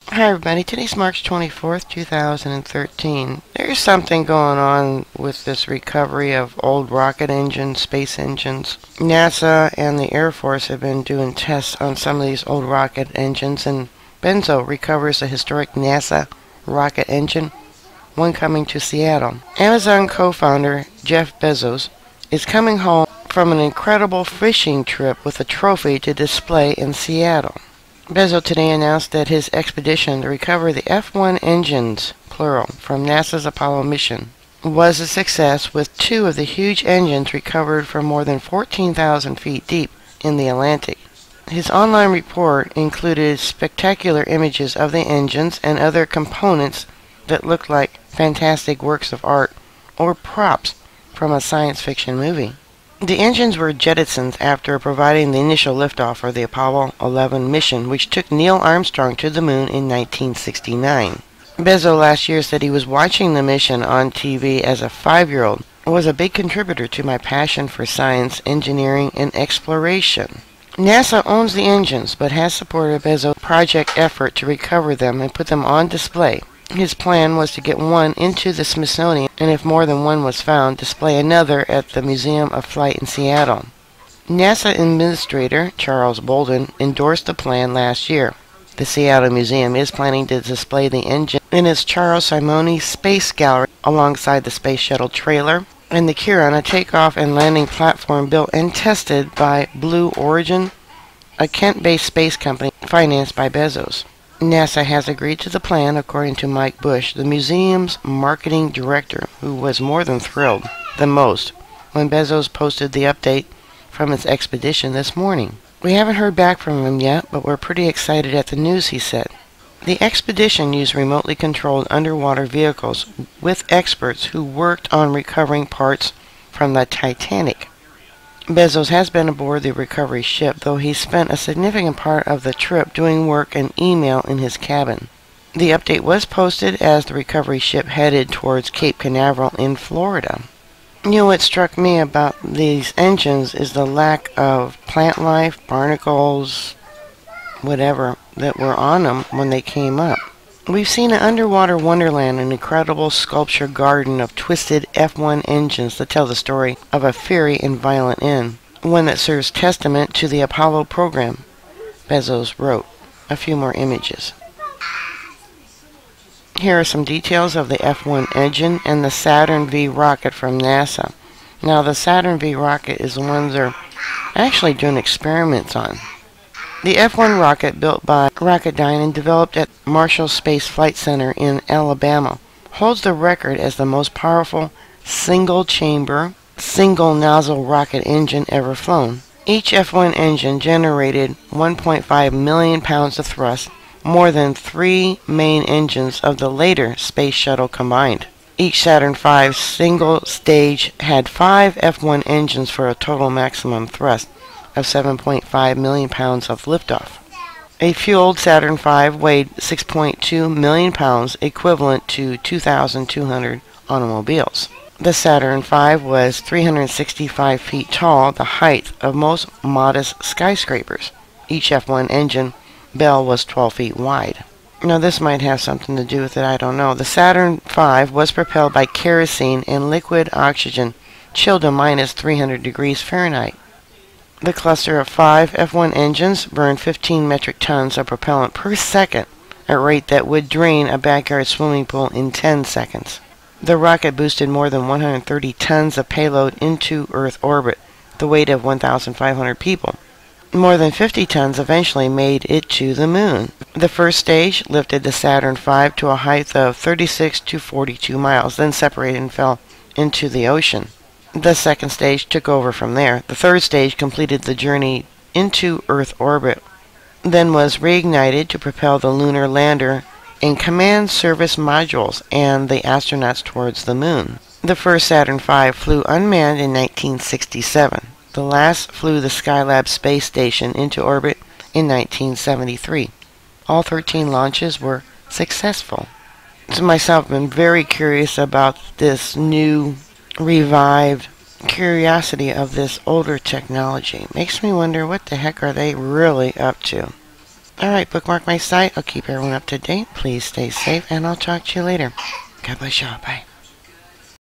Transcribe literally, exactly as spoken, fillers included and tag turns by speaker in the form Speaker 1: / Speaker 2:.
Speaker 1: Hi everybody, today's March twenty-fourth, two thousand thirteen. There's something going on with this recovery of old rocket engines, space engines. NASA and the Air Force have been doing tests on some of these old rocket engines, and Bezos recovers a historic NASA rocket engine, one coming to Seattle. Amazon co-founder Jeff Bezos is coming home from an incredible fishing trip with a trophy to display in Seattle. Bezos today announced that his expedition to recover the F one engines, plural, from NASA's Apollo mission was a success, with two of the huge engines recovered from more than fourteen thousand feet deep in the Atlantic. His online report included spectacular images of the engines and other components that looked like fantastic works of art or props from a science fiction movie. The engines were jettisoned after providing the initial liftoff for the Apollo eleven mission, which took Neil Armstrong to the moon in nineteen sixty-nine. Bezos last year said he was watching the mission on T V as a five-year-old. It was a big contributor to my passion for science, engineering, and exploration. NASA owns the engines, but has supported Bezos' project effort to recover them and put them on display. His plan was to get one into the Smithsonian, and if more than one was found, display another at the Museum of Flight in Seattle. NASA Administrator Charles Bolden endorsed the plan last year. The Seattle Museum is planning to display the engine in its Charles Simonyi Space Gallery alongside the Space Shuttle trailer and the Kiran, a takeoff and landing platform built and tested by Blue Origin, a Kent-based space company financed by Bezos. NASA has agreed to the plan, according to Mike Bush, the museum's marketing director, who was more than thrilled, the most, when Bezos posted the update from its expedition this morning. We haven't heard back from him yet, but we're pretty excited at the news, he said. The expedition used remotely controlled underwater vehicles with experts who worked on recovering parts from the Titanic. Bezos has been aboard the recovery ship, though he spent a significant part of the trip doing work and email in his cabin. The update was posted as the recovery ship headed towards Cape Canaveral in Florida. You know what struck me about these engines is the lack of plant life, barnacles, whatever, that were on them when they came up. We've seen an underwater wonderland, an incredible sculpture garden of twisted F one engines that tell the story of a fiery and violent end, one that serves testament to the Apollo program, Bezos wrote. A few more images. Here are some details of the F one engine and the Saturn V rocket from NASA. Now, the Saturn V rocket is the one they're actually doing experiments on. The F one rocket, built by Rocketdyne and developed at Marshall Space Flight Center in Alabama, holds the record as the most powerful single-chamber, single-nozzle rocket engine ever flown. Each F one engine generated one point five million pounds of thrust, more than three main engines of the later Space Shuttle combined. Each Saturn V single stage had five F one engines for a total maximum thrust of seven point five million pounds of liftoff. A fueled Saturn V weighed six point two million pounds, equivalent to two thousand two hundred automobiles. The Saturn V was three hundred sixty-five feet tall, the height of most modest skyscrapers. Each F one engine bell was twelve feet wide. Now, this might have something to do with it, I don't know. The Saturn V was propelled by kerosene and liquid oxygen, chilled to minus three hundred degrees Fahrenheit. The cluster of five F one engines burned fifteen metric tons of propellant per second, a rate that would drain a backyard swimming pool in ten seconds. The rocket boosted more than one hundred thirty tons of payload into Earth orbit, the weight of one thousand five hundred people. More than fifty tons eventually made it to the moon. The first stage lifted the Saturn V to a height of thirty-six to forty-two miles, then separated and fell into the ocean. The second stage took over from there. The third stage completed the journey into Earth orbit, then was reignited to propel the lunar lander and command service modules and the astronauts towards the moon. The first Saturn V flew unmanned in nineteen sixty-seven. The last flew the Skylab space station into orbit in nineteen seventy-three. All thirteen launches were successful. To myself, I've been very curious about this new revived curiosity of this older technology. Makes me wonder, what the heck are they really up to? Alright, bookmark my site. I'll keep everyone up to date. Please stay safe, and I'll talk to you later. God bless y'all. Bye.